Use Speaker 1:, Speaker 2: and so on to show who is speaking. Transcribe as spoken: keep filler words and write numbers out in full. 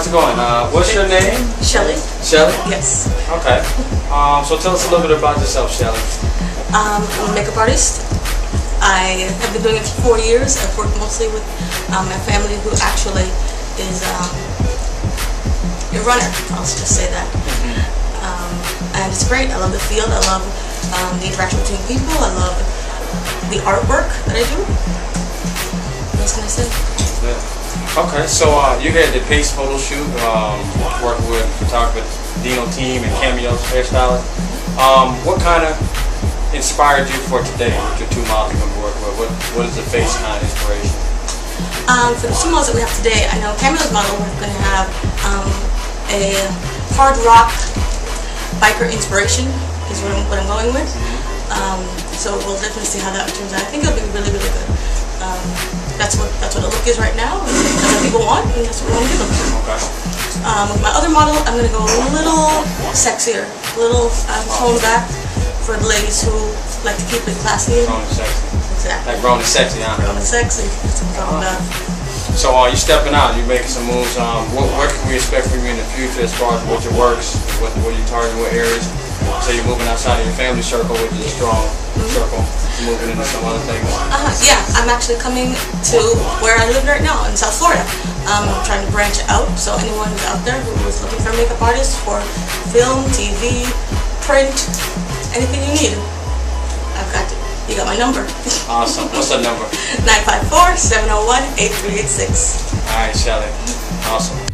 Speaker 1: it going? Uh, what's your name?
Speaker 2: Shelley.
Speaker 1: Shelley?
Speaker 2: Yes.
Speaker 1: Okay. Um, so tell us a little bit about yourself, Shelley.
Speaker 2: Um, I'm a makeup artist. I have been doing it for four years. I've worked mostly with um, my family, who actually is um, a runner. I'll just say that. Mm-hmm. um, and it's great. I love the field. I love um, the interaction between people. I love the artwork that I do. What else can I say?
Speaker 1: Yeah. Okay, so uh, you're here at the Pace Photoshoot, um, working with photographer Dino team and Cameo's hairstylist. Um, what kind of inspired you for today with your two models you're going to work with? What, what is the face kind of inspiration?
Speaker 2: Um, for the two models that we have today, I know Cameo's model, we're going to have um, a hard rock biker inspiration is what I'm, what I'm going with. Um, so we'll definitely see how that turns out. I think it'll be really, really good. Um, that's what that's what the look is right now. That's what people want, and that's what we're going to give them.
Speaker 1: Okay.
Speaker 2: Um, with my other model, I'm going to go a little sexier, a little um, toned back for the ladies who like to keep it classy.
Speaker 1: Grown and sexy.
Speaker 2: Exactly.
Speaker 1: Like grown and sexy, huh?
Speaker 2: Grown and sexy. That's what I'm talking about.
Speaker 1: So uh, you're stepping out, you're making some moves. Um, what, what can we expect from you in the future as far as what your works, what, what you're targeting, what areas? So you're moving outside of your family circle, which is a strong mm-hmm. circle, moving into some other things.
Speaker 2: Uh, yeah, I'm actually coming to where I live right now in South Florida. Um, I'm trying to branch out, so anyone who's out there who is looking for a makeup artist for film, T V, print, anything you need, I've got it. You got my number.
Speaker 1: Awesome. What's that number?
Speaker 2: nine five four, seven oh one, eight three eight six.
Speaker 1: All right, Shelley. Awesome.